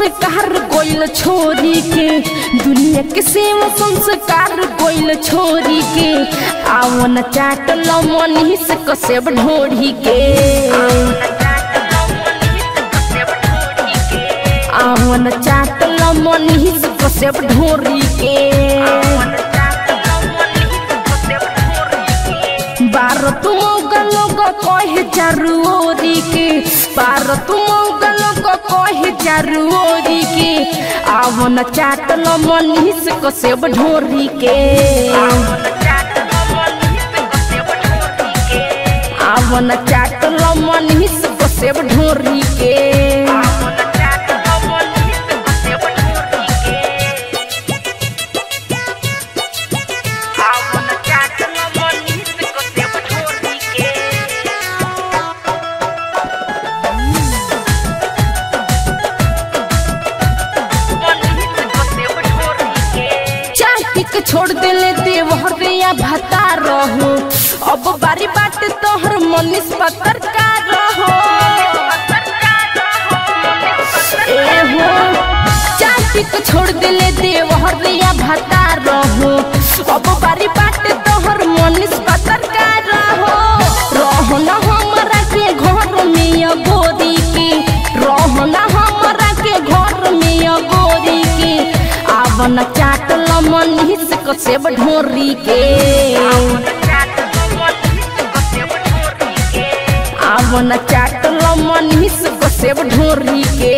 संस्कार गोइल छोरी के दुनिया के सेवा संस्कार गोइल छोरी के आओ न चाटल मनीष कसेब ढोरी के आओ न चाटल मनीष कसेब ढोरी के बार तुम लोग कहे चारुओरी के बार तुम लोग कहे चारुओरी के आओ न चाटल मनीष कसेब ढोरी के आओ न चाटल मनीष कसेब ढोरी के छोड़ देले देवहरिया भता रहो अब बारी बाट तोहर मनीष पत्रकार रहो एहो चाची को छोड़ देले देवहरिया भता रहो अब बारी बाट तोहर मनीष पत्रकार रहो रहो न हमरा के घर में गोरी के रहो न हमरा के घर में गोरी के आवन चाटल मनीष कसेब ढोरी के आवन चाटल मनीष कसेब ढोरी के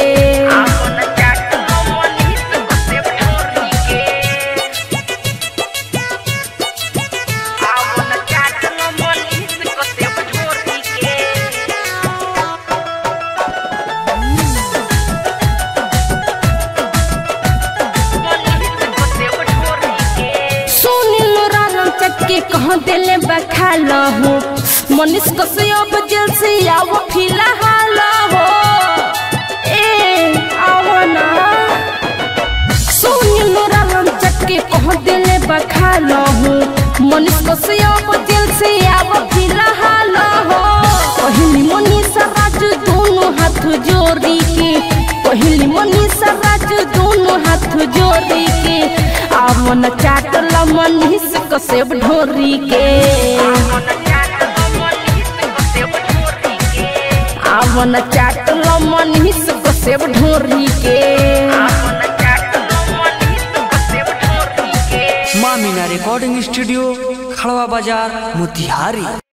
कहाँ दिले बखाल हो मनीष कश्यप जेल से आओ फिलहाल हो आओ ना सुन चक्के कहाँ दिले बखाल हो मनीष कश्यप जेल से आओ फिलहाल हो पहली मनीष राज दोनों हाथ जोड़ी के पहली मनीष राज दोनों हाथ जोड़ी के आओ न चाटल मनीष कसेब ढोरी के आओ न चाटल मनीष कसेब ढोरी के माँ मीना रिकॉर्डिंग स्टूडियो खड़वा बाजार मोतिहारी।